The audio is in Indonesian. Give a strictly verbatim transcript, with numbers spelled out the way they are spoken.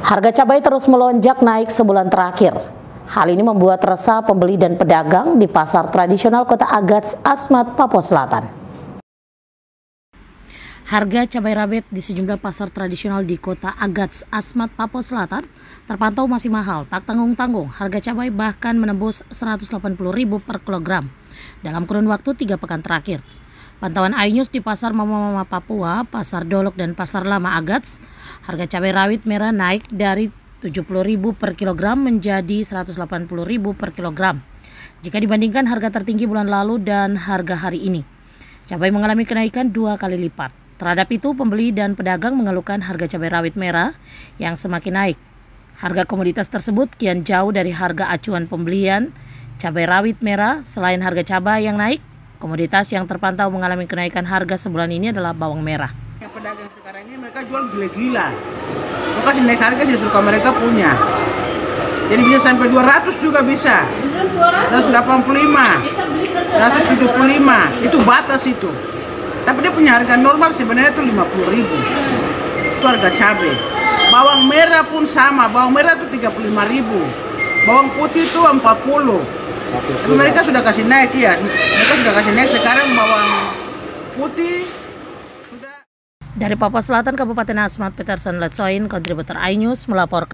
Harga cabai terus melonjak naik sebulan terakhir. Hal ini membuat resah pembeli dan pedagang di pasar tradisional Kota Agats, Asmat, Papua Selatan. Harga cabai rawit di sejumlah pasar tradisional di Kota Agats, Asmat, Papua Selatan terpantau masih mahal, tak tanggung-tanggung. Harga cabai bahkan menembus seratus delapan puluh ribu per kilogram dalam kurun waktu tiga pekan terakhir. Pantauan iNews di Pasar Mama-Mama Papua, Pasar Dolok, dan Pasar Lama Agats, harga cabai rawit merah naik dari tujuh puluh ribu per kilogram menjadi seratus delapan puluh ribu per kilogram. Jika dibandingkan harga tertinggi bulan lalu dan harga hari ini, cabai mengalami kenaikan dua kali lipat. Terhadap itu, pembeli dan pedagang mengeluhkan harga cabai rawit merah yang semakin naik. Harga komoditas tersebut kian jauh dari harga acuan pembelian cabai rawit merah. Selain harga cabai yang naik, komoditas yang terpantau mengalami kenaikan harga sebulan ini adalah bawang merah. Yang pedagang sekarang ini mereka jual gila-gila. Mereka naik harga sesuka mereka punya. Jadi bisa sampai dua ratus juga bisa. seratus delapan puluh lima, seratus tujuh puluh lima, itu batas itu. Tapi dia punya harga normal sebenarnya itu lima puluh ribu. Itu harga cabai. Bawang merah pun sama, bawang merah itu tiga puluh lima ribu. Bawang putih itu empat puluh. Tapi mereka sudah kasih naik ya. Mereka sudah kasih naik sekarang bawang putih sudah. Dari Papua Selatan, Kabupaten Asmat, Peterson Letsoin, kontributor iNews melaporkan.